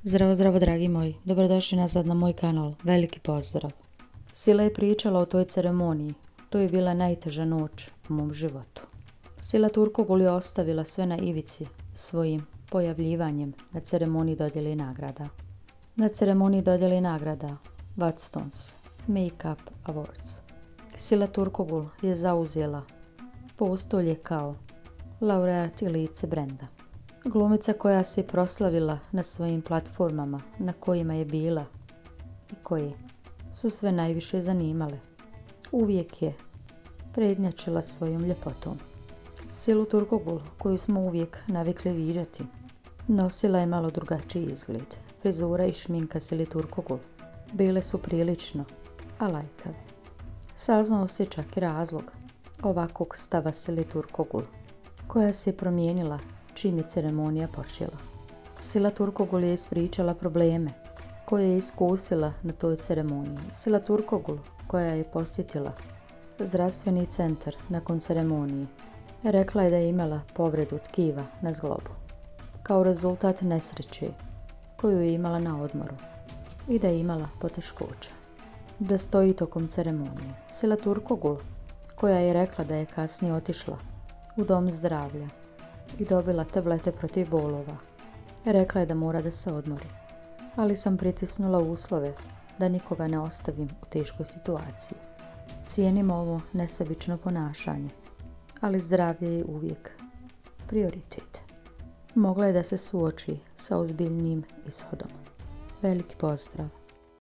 Zdravo, zdravo dragi moji, dobrodošli nazad na moj kanal, veliki pozdrav. Sila je pričala o toj ceremoniji, to je bila najteža noć u mom životu. Sila Turkogul je ostavila sve na ivici svojim pojavljivanjem na ceremoniji dodjele nagrada. Na ceremoniji dodjele nagrada Watsons Make-up Awards. Sila Turkogul je zauzela postolje kao laureat i lice brenda. Glumica koja se proslavila na svojim platformama na kojima je bila i koje su sve najviše zanimale. Uvijek je prednjačila svojom ljepotom. Silu Turkogul, koju smo uvijek navikli viđati, nosila je malo drugačiji izgled. Frizura i šminka Sili Turkogul bile su prilično alajkave. Saznao se čak i razlog ovakvog stava Sili Turkogul, koja se je promijenila čim je ceremonija počela. Sila Turkogul je ispričala probleme koje je iskusila na toj ceremoniji. Sila Turkogul, koja je posjetila zdravstveni centar nakon ceremonije, rekla je da je imala povredu tkiva na zglobu kao rezultat nesreće koju je imala na odmoru i da je imala poteškoća da stoji tokom ceremonije. Sila Turkogul, koja je rekla da je kasnije otišla u dom zdravlja i dobila tablete protiv bolova, rekla je da mora da se odmori, ali sam pritisnula uslove da nikoga ne ostavim u teškoj situaciji. Cijenim ovo nesebično ponašanje, ali zdravlje je uvijek prioritet. Mogla je da se suoči sa ozbiljnim ishodom. Veliki pozdrav!